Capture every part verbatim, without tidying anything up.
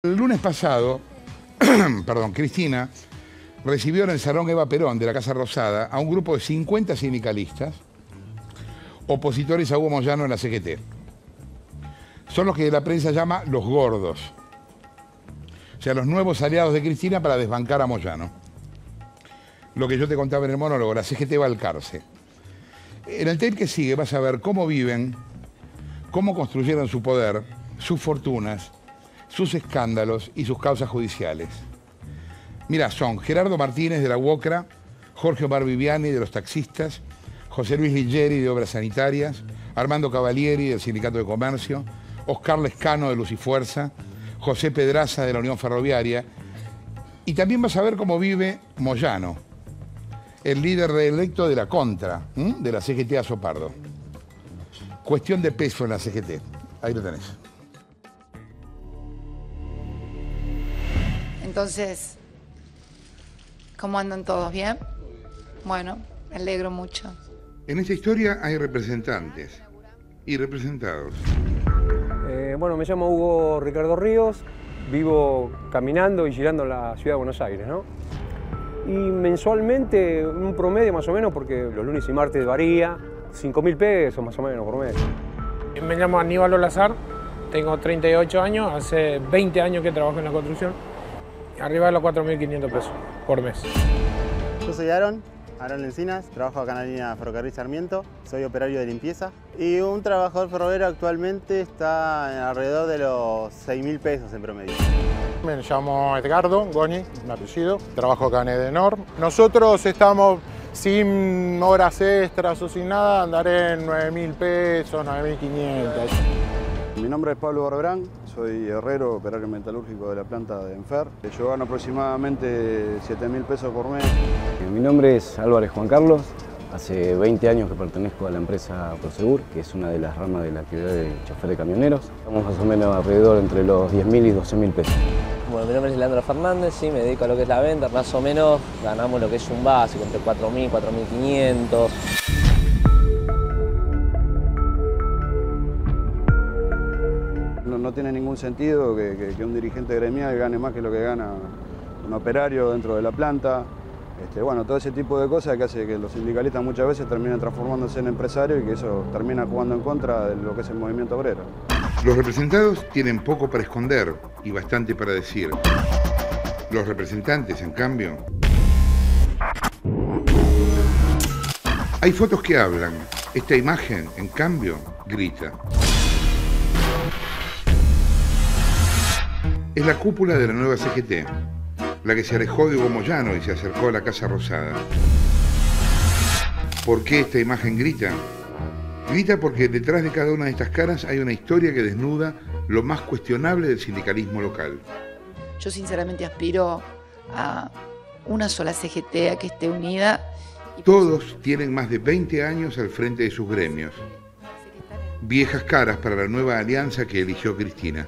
El lunes pasado, perdón, Cristina recibió en el Salón Eva Perón de la Casa Rosada a un grupo de cincuenta sindicalistas opositores a Hugo Moyano en la C G T. Son los que la prensa llama los gordos. O sea, los nuevos aliados de Cristina para desbancar a Moyano. Lo que yo te contaba en el monólogo, la C G T va al cárcel. En el tape que sigue vas a ver cómo viven, cómo construyeron su poder, sus fortunas, sus escándalos y sus causas judiciales. Mirá, son Gerardo Martínez de la UOCRA, Jorge Omar Viviani de los taxistas, José Luis Ligieri de Obras Sanitarias, Armando Cavalieri del Sindicato de Comercio, Oscar Lescano de Luz y Fuerza, José Pedraza de la Unión Ferroviaria. Y también vas a ver cómo vive Moyano, el líder reelecto de la Contra, ¿m? de la C G T Azopardo. Cuestión de peso en la C G T. Ahí lo tenés. Entonces, ¿cómo andan todos? ¿Bien? Bueno, me alegro mucho. En esta historia hay representantes y representados. Eh, bueno, me llamo Hugo Ricardo Ríos, vivo caminando y girando la ciudad de Buenos Aires, ¿no? Y mensualmente, un promedio más o menos, porque los lunes y martes varía, cinco mil pesos más o menos por mes. Me llamo Aníbal Olazar, tengo treinta y ocho años, hace veinte años que trabajo en la construcción. Arriba de los cuatro mil quinientos pesos por mes. Yo soy Aaron, Aaron Encinas, trabajo acá en la línea Ferrocarril Sarmiento, soy operario de limpieza. Y un trabajador ferroviario actualmente está alrededor de los seis mil pesos en promedio. Me llamo Edgardo Goni, mi apellido, trabajo acá en Edenor. Nosotros estamos sin horas extras o sin nada, andaré en nueve mil pesos, nueve mil quinientos. Mi nombre es Pablo Barberán, soy herrero, operario metalúrgico de la planta de Enfer. Yo gano aproximadamente siete mil pesos por mes. Mi nombre es Álvarez Juan Carlos, hace veinte años que pertenezco a la empresa Prosegur, que es una de las ramas de la actividad de chofer de camioneros. Estamos más o menos alrededor entre los diez mil y doce mil pesos. Bueno, mi nombre es Leandro Fernández, sí, me dedico a lo que es la venta. Más o menos ganamos lo que es un básico, entre cuatro mil, cuatro mil quinientos. No, no tiene ningún sentido que, que, que un dirigente gremial gane más que lo que gana un operario dentro de la planta. Este, bueno, todo ese tipo de cosas que hace que los sindicalistas muchas veces terminen transformándose en empresarios y que eso termina jugando en contra de lo que es el movimiento obrero. Los representados tienen poco para esconder y bastante para decir. Los representantes, en cambio... Hay fotos que hablan. Esta imagen, en cambio, grita. Es la cúpula de la nueva C G T, la que se alejó de Hugo Moyano y se acercó a la Casa Rosada. ¿Por qué esta imagen grita? Grita porque detrás de cada una de estas caras hay una historia que desnuda lo más cuestionable del sindicalismo local. Yo sinceramente aspiro a una sola C G T, a que esté unida. Todos tienen más de veinte años al frente de sus gremios. Viejas caras para la nueva alianza que eligió Cristina.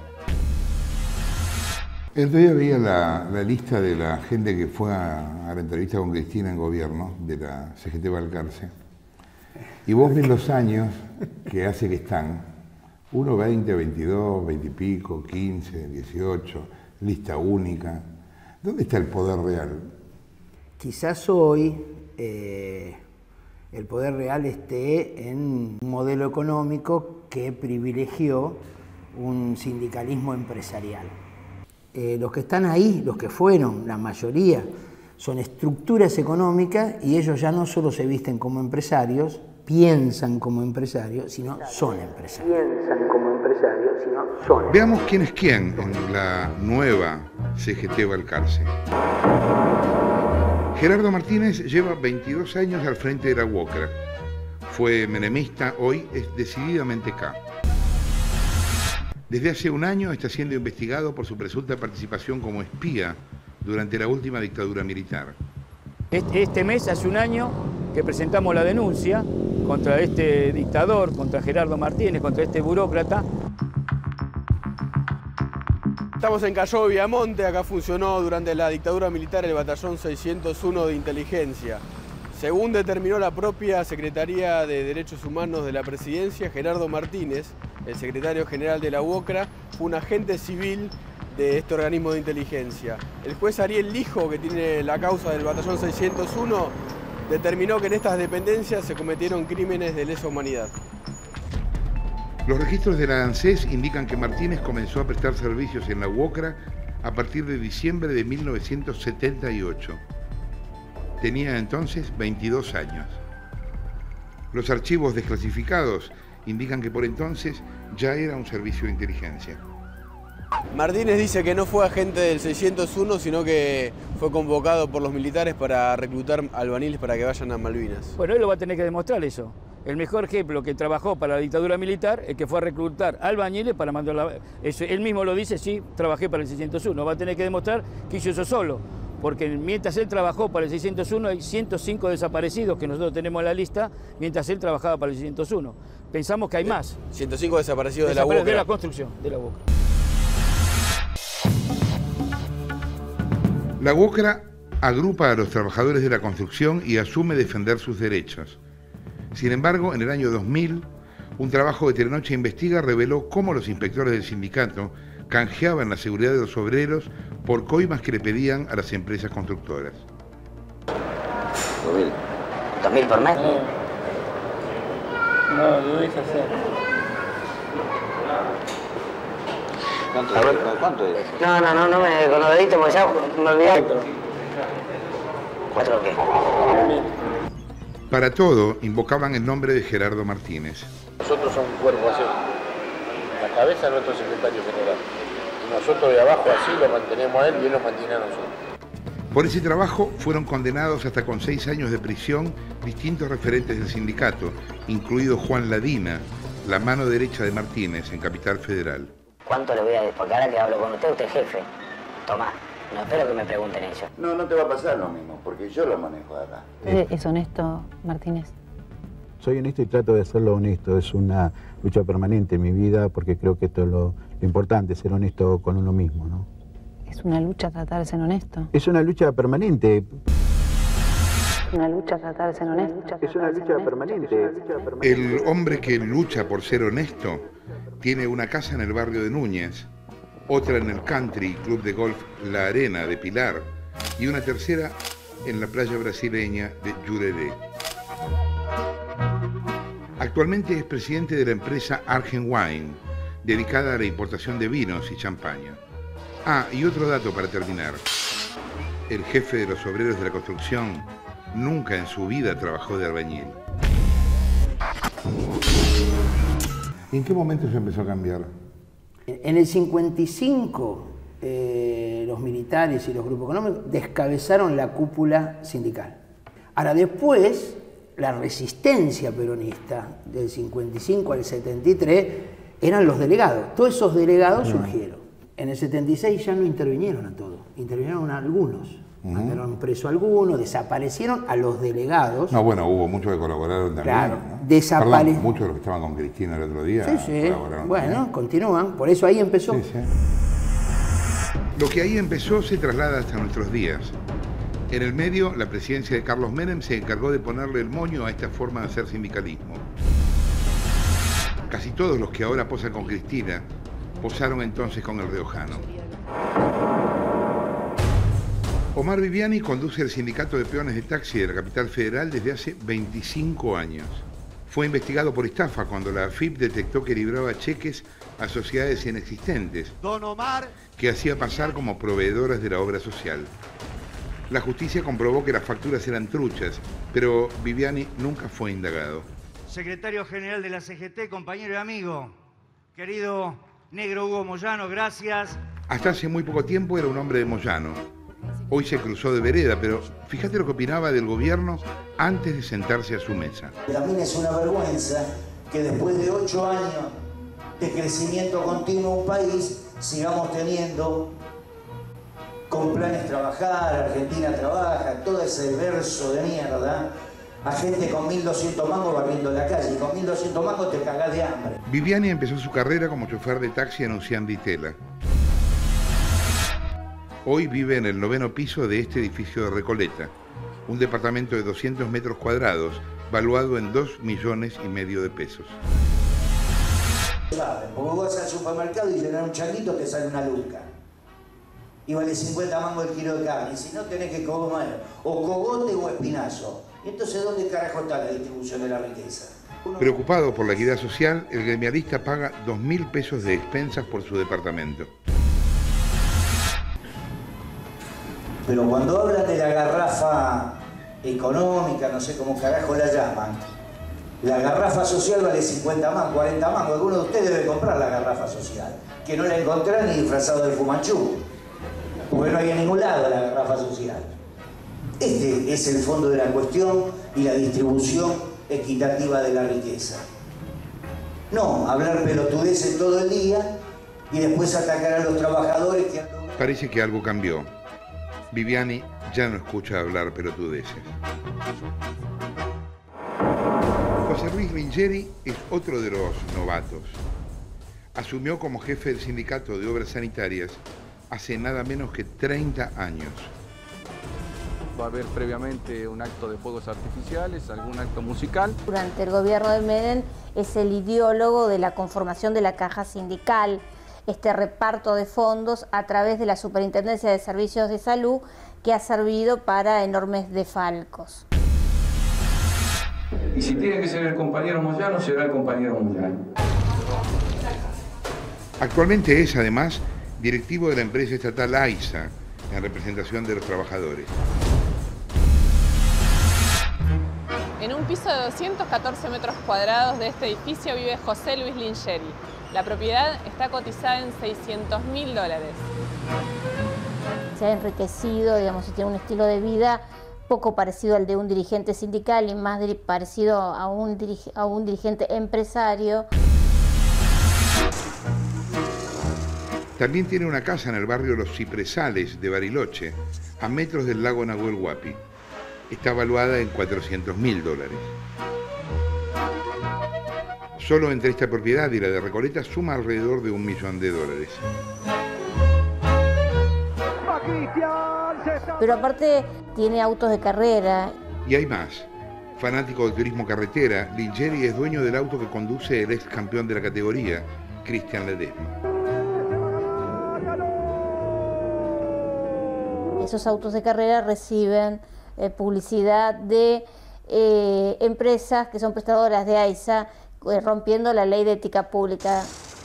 El otro día veía la, la lista de la gente que fue a, a la entrevista con Cristina en gobierno, de la C G T Balcarce, y vos ves los años que hace que están, uno veinte, veintidós, veinte y pico, quince, dieciocho, lista única. ¿Dónde está el poder real? Quizás hoy eh, el poder real esté en un modelo económico que privilegió un sindicalismo empresarial. Eh, los que están ahí, los que fueron, la mayoría, son estructuras económicas y ellos ya no solo se visten como empresarios, piensan como empresarios, sino son empresarios. Piensan como empresarios, sino son. Veamos quién es quién en la nueva C G T Balcarce. Gerardo Martínez lleva veintidós años al frente de la UOCRA. Fue menemista, hoy es decididamente K. Desde hace un año está siendo investigado por su presunta participación como espía durante la última dictadura militar. Este mes, hace un año, que presentamos la denuncia contra este dictador, contra Gerardo Martínez, contra este burócrata. Estamos en Callao Viamonte, acá funcionó durante la dictadura militar el batallón seiscientos uno de inteligencia. Según determinó la propia Secretaría de Derechos Humanos de la Presidencia, Gerardo Martínez, el secretario general de la UOCRA, fue un agente civil de este organismo de inteligencia. El juez Ariel Lijo, que tiene la causa del batallón seiscientos uno, determinó que en estas dependencias se cometieron crímenes de lesa humanidad. Los registros de la ANSES indican que Martínez comenzó a prestar servicios en la U O C R A a partir de diciembre de mil novecientos setenta y ocho. Tenía entonces veintidós años. Los archivos desclasificados indican que por entonces ya era un servicio de inteligencia. Martínez dice que no fue agente del seiscientos uno, sino que fue convocado por los militares para reclutar albañiles para que vayan a Malvinas. Bueno, él lo va a tener que demostrar eso. El mejor ejemplo que trabajó para la dictadura militar es que fue a reclutar albañiles para mandar la... Eso, él mismo lo dice, sí, trabajé para el seiscientos uno. Va a tener que demostrar que hizo eso solo. Porque mientras él trabajó para el seiscientos uno hay ciento cinco desaparecidos que nosotros tenemos en la lista, mientras él trabajaba para el seiscientos uno. Pensamos que hay más. ciento cinco desaparecidos de la U O C R A. De la construcción, de la U O C R A. La U O C R A agrupa a los trabajadores de la construcción y asume defender sus derechos. Sin embargo, en el año dos mil, un trabajo de Telenoche Investiga reveló cómo los inspectores del sindicato canjeaban la seguridad de los obreros por coimas que le pedían a las empresas constructoras. ¿Dos mil? ¿Dos mil por mes? No, no, lo dejas hacer. ¿Cuánto es? ¿Cuánto es? No, no, no, no me, con los deditos porque ya me olvidé. ¿Cuatro qué? Para todo, invocaban el nombre de Gerardo Martínez. Nosotros somos un cuerpo así. La cabeza es nuestro secretario general. Y nosotros de abajo así lo mantenemos a él y él lo mantiene a nosotros. Por ese trabajo fueron condenados hasta con seis años de prisión distintos referentes del sindicato, incluido Juan Ladina, la mano derecha de Martínez en Capital Federal. ¿Cuánto le voy a decir? Porque ahora que hablo con usted, usted es jefe. Tomá, no espero que me pregunten eso. No, no te va a pasar lo mismo, porque yo lo manejo acá. ¿Es honesto, Martínez? Soy honesto y trato de hacerlo honesto. Es una lucha permanente en mi vida porque creo que esto es lo, lo importante, ser honesto con uno mismo, ¿no? ¿Es una lucha tratar de ser honesto? Es una lucha permanente. Una lucha tratar de ser honesto. Es una lucha permanente. El hombre que lucha por ser honesto tiene una casa en el barrio de Núñez, otra en el Country Club de Golf La Arena de Pilar y una tercera en la playa brasileña de Jurerê. Actualmente es presidente de la empresa Argen Wine, dedicada a la importación de vinos y champaña. Ah, y otro dato para terminar. El jefe de los obreros de la construcción nunca en su vida trabajó de albañil. ¿Y en qué momento se empezó a cambiar? En el cincuenta y cinco, eh, los militares y los grupos económicos descabezaron la cúpula sindical. Ahora, después, la resistencia peronista del cincuenta y cinco al setenta y tres eran los delegados. Todos esos delegados no. surgieron. En el setenta y seis ya no intervinieron a todos, intervinieron a algunos. Uh-huh. Mandaron preso a algunos, desaparecieron a los delegados. No, bueno, hubo muchos que colaboraron también. Claro, ¿no? Desaparecieron. Muchos de los que estaban con Cristina el otro día. Sí, sí. Bueno, también. Continúan. Por eso ahí empezó. Sí, sí. Lo que ahí empezó se traslada hasta nuestros días. En el medio, la presidencia de Carlos Menem se encargó de ponerle el moño a esta forma de hacer sindicalismo. Casi todos los que ahora posan con Cristina posaron entonces con el riojano. Omar Viviani conduce el sindicato de peones de taxi de la Capital Federal desde hace veinticinco años. Fue investigado por estafa cuando la A F I P detectó que libraba cheques a sociedades inexistentes, Don Omar, que hacía pasar como proveedoras de la obra social. La justicia comprobó que las facturas eran truchas, pero Viviani nunca fue indagado. secretario general de la C G T, compañero y amigo, querido negro Hugo Moyano, gracias. Hasta hace muy poco tiempo era un hombre de Moyano. Hoy se cruzó de vereda, pero fíjate lo que opinaba del gobierno antes de sentarse a su mesa. También es una vergüenza que después de ocho años de crecimiento continuo en un país sigamos teniendo con planes trabajar, Argentina trabaja, todo ese verso de mierda, a gente con mil doscientos mangos barriendo la calle, y con mil doscientos mangos te cagás de hambre. Viviani empezó su carrera como chofer de taxi anunciando Itela. Hoy vive en el noveno piso de este edificio de Recoleta, un departamento de doscientos metros cuadrados, valuado en dos millones y medio de pesos. Porque vos vas al supermercado y llenar un changuito te sale una luca. y vale cincuenta mangos el kilo de carne. Y si no, tenés que comer o cogote o espinazo. ¿Y entonces dónde carajo está la distribución de la riqueza? Uno... Preocupado por la equidad social, el gremialista paga dos mil pesos de expensas por su departamento. Pero cuando hablan de la garrafa económica, no sé cómo carajo la llaman, la garrafa social vale cincuenta mangos, cuarenta mangos. Alguno de ustedes debe comprar la garrafa social, que no la encontrarán ni disfrazado de Fumanchu, porque no hay en ningún lado la garrafa social. Este es el fondo de la cuestión y la distribución equitativa de la riqueza. No hablar pelotudeces todo el día y después atacar a los trabajadores que... Parece que algo cambió. Viviani ya no escucha hablar pelotudeces. José Luis Lingeri es otro de los novatos. Asumió como jefe del sindicato de obras sanitarias hace nada menos que treinta años. Va a haber previamente un acto de fuegos artificiales, algún acto musical. Durante el gobierno de Menem es el ideólogo de la conformación de la caja sindical, este reparto de fondos a través de la Superintendencia de Servicios de Salud, que ha servido para enormes desfalcos. Y si tiene que ser el compañero Moyano, será el compañero Moyano. Actualmente es, además, directivo de la empresa estatal AISA, en representación de los trabajadores. En un piso de doscientos catorce metros cuadrados de este edificio vive José Luis Lingeri. La propiedad está cotizada en seiscientos mil dólares. Se ha enriquecido, digamos, y tiene un estilo de vida poco parecido al de un dirigente sindical y más parecido a un, dirige, a un dirigente empresario. También tiene una casa en el barrio Los Cipresales de Bariloche, a metros del lago Nahuel Huapi. Está valuada en cuatrocientos mil dólares. Solo entre esta propiedad y la de Recoleta suma alrededor de un millón de dólares. Pero aparte tiene autos de carrera. Y hay más. Fanático del turismo carretera, Lingeri es dueño del auto que conduce el ex campeón de la categoría, Cristian Ledesma. Esos autos de carrera reciben eh, publicidad de eh, empresas que son prestadoras de AISA, eh, rompiendo la ley de ética pública.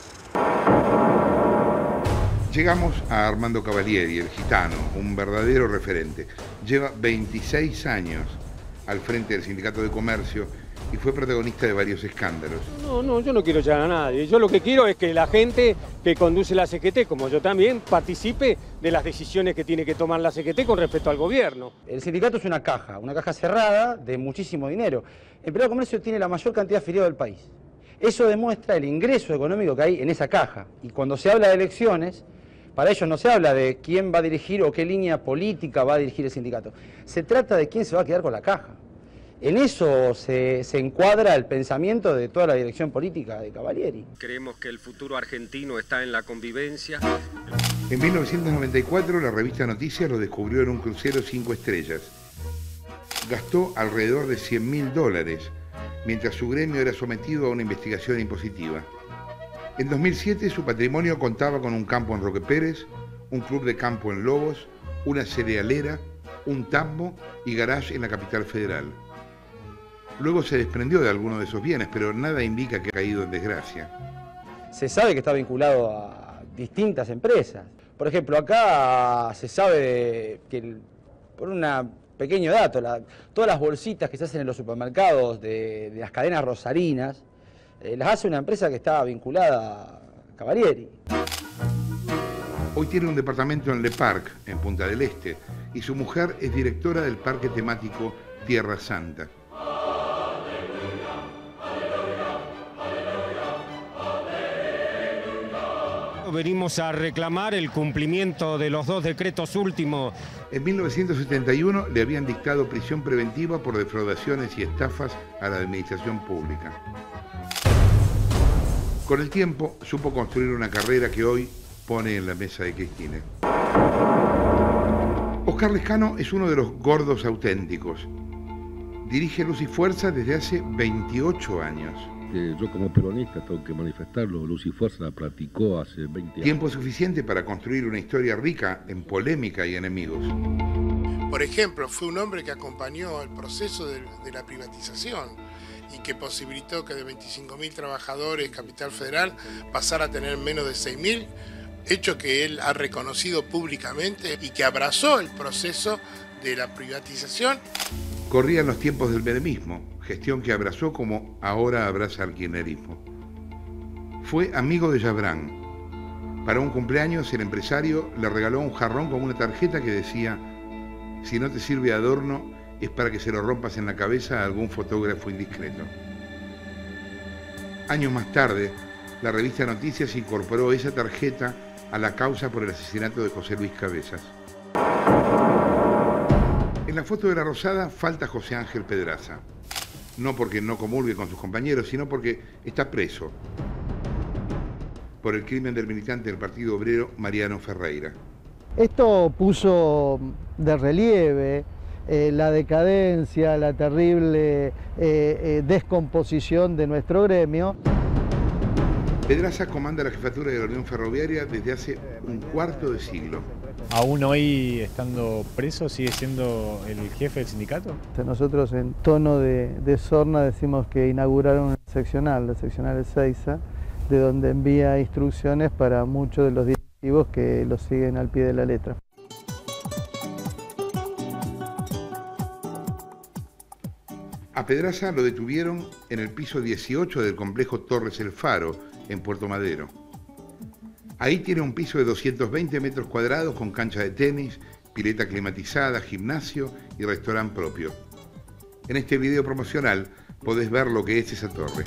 Llegamos a Armando Cavalieri, el gitano, un verdadero referente. Lleva veintiséis años al frente del Sindicato de Comercio y fue protagonista de varios escándalos. No, no, yo no quiero echar a nadie. Yo lo que quiero es que la gente que conduce la C G T, como yo también, participe de las decisiones que tiene que tomar la C G T con respecto al gobierno. El sindicato es una caja, una caja cerrada de muchísimo dinero. El Privado de Comercio tiene la mayor cantidad de afiliados del país. Eso demuestra el ingreso económico que hay en esa caja. Y cuando se habla de elecciones, para ellos no se habla de quién va a dirigir o qué línea política va a dirigir el sindicato. Se trata de quién se va a quedar con la caja. En eso se, se encuadra el pensamiento de toda la dirección política de Cavalieri. Creemos que el futuro argentino está en la convivencia. En mil novecientos noventa y cuatro la revista Noticias lo descubrió en un crucero cinco estrellas. Gastó alrededor de cien mil dólares, mientras su gremio era sometido a una investigación impositiva. En dos mil siete su patrimonio contaba con un campo en Roque Pérez, un club de campo en Lobos, una cerealera, un tambo y garage en la capital federal. Luego se desprendió de algunos de esos bienes, pero nada indica que ha caído en desgracia. Se sabe que está vinculado a distintas empresas. Por ejemplo, acá se sabe que, por un pequeño dato, la, todas las bolsitas que se hacen en los supermercados de, de las cadenas rosarinas, eh, las hace una empresa que está vinculada a Cavalieri. Hoy tiene un departamento en Le Parc, en Punta del Este, y su mujer es directora del parque temático Tierra Santa. Venimos a reclamar el cumplimiento de los dos decretos últimos. En mil novecientos setenta y uno le habían dictado prisión preventiva por defraudaciones y estafas a la administración pública. Con el tiempo supo construir una carrera que hoy pone en la mesa de Cristina. Oscar Lescano es uno de los gordos auténticos. Dirige Luz y Fuerza desde hace veintiocho años. que yo como peronista tengo que manifestarlo, Luz y Fuerza la practicó hace veinte años. Tiempo suficiente para construir una historia rica en polémica y enemigos. Por ejemplo, fue un hombre que acompañó el proceso de, de la privatización y que posibilitó que de veinticinco mil trabajadores Capital Federal pasara a tener menos de seis mil, hecho que él ha reconocido públicamente y que abrazó el proceso de la privatización. Corrían los tiempos del menemismo, gestión que abrazó como ahora abraza al kirchnerismo. Fue amigo de Yabrán. Para un cumpleaños el empresario le regaló un jarrón con una tarjeta que decía: si no te sirve adorno, es para que se lo rompas en la cabeza a algún fotógrafo indiscreto. Años más tarde, la revista Noticias incorporó esa tarjeta a la causa por el asesinato de José Luis Cabezas. En la foto de la Rosada falta José Ángel Pedraza. No porque no comulgue con sus compañeros, sino porque está preso por el crimen del militante del Partido Obrero Mariano Ferreira. Esto puso de relieve eh, la decadencia, la terrible eh, eh, descomposición de nuestro gremio. Pedraza comanda la jefatura de la Unión Ferroviaria desde hace un cuarto de siglo. ¿Aún hoy, estando preso, sigue siendo el jefe del sindicato? Nosotros en tono de, de sorna decimos que inauguraron una seccional, la seccional Ezeiza, de donde envía instrucciones para muchos de los directivos que lo siguen al pie de la letra. A Pedraza lo detuvieron en el piso dieciocho del complejo Torres El Faro, en Puerto Madero. Ahí tiene un piso de doscientos veinte metros cuadrados con cancha de tenis, pileta climatizada, gimnasio y restaurante propio. En este video promocional podés ver lo que es esa torre.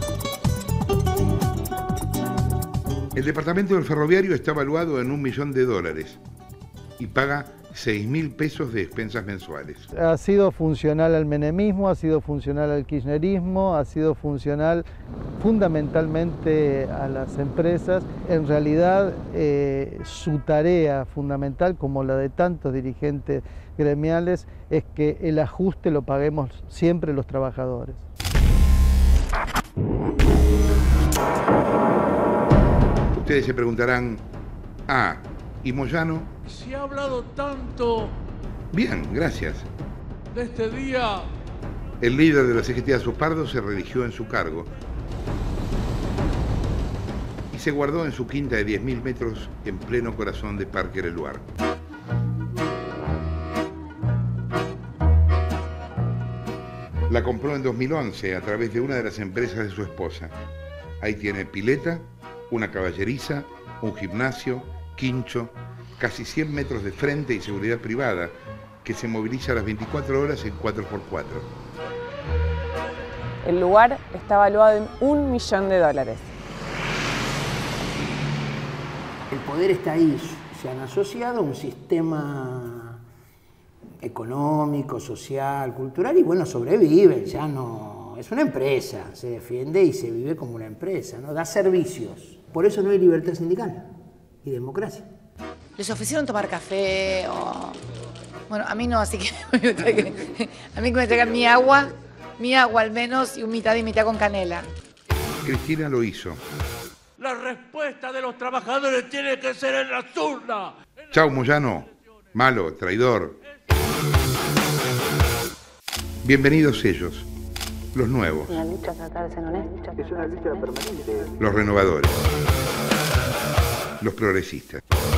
El departamento del ferroviario está valuado en un millón de dólares y paga seis mil pesos de expensas mensuales. Ha sido funcional al menemismo, ha sido funcional al kirchnerismo, ha sido funcional fundamentalmente a las empresas. En realidad, eh, su tarea fundamental, como la de tantos dirigentes gremiales, es que el ajuste lo paguemos siempre los trabajadores. Ustedes se preguntarán, ah, ¿y Moyano? Se ha hablado tanto. Bien, gracias. De este día. El líder de la C G T Azopardo se religió en su cargo y se guardó en su quinta de diez mil metros en pleno corazón de Parque Leluar. La compró en dos mil once a través de una de las empresas de su esposa. Ahí tiene pileta, una caballeriza, un gimnasio, quincho, casi cien metros de frente y seguridad privada, que se moviliza a las veinticuatro horas en cuatro por cuatro. El lugar está valuado en un millón de dólares. El poder está ahí, se han asociado a un sistema económico, social, cultural, y bueno, sobreviven, ya no... Es una empresa, se defiende y se vive como una empresa, ¿no? Da servicios. Por eso no hay libertad sindical y democracia. ¿Les ofrecieron tomar café o...? Bueno, a mí no, así que a mí que me traigan mi agua, mi agua al menos, y un mitad y mitad con canela. Cristina lo hizo. La respuesta de los trabajadores tiene que ser en las urnas. Chau, Moyano. Malo, traidor. Bienvenidos ellos, los nuevos. Una lucha tratar de ser honesta. Es una lucha permanente. Los renovadores. Los progresistas.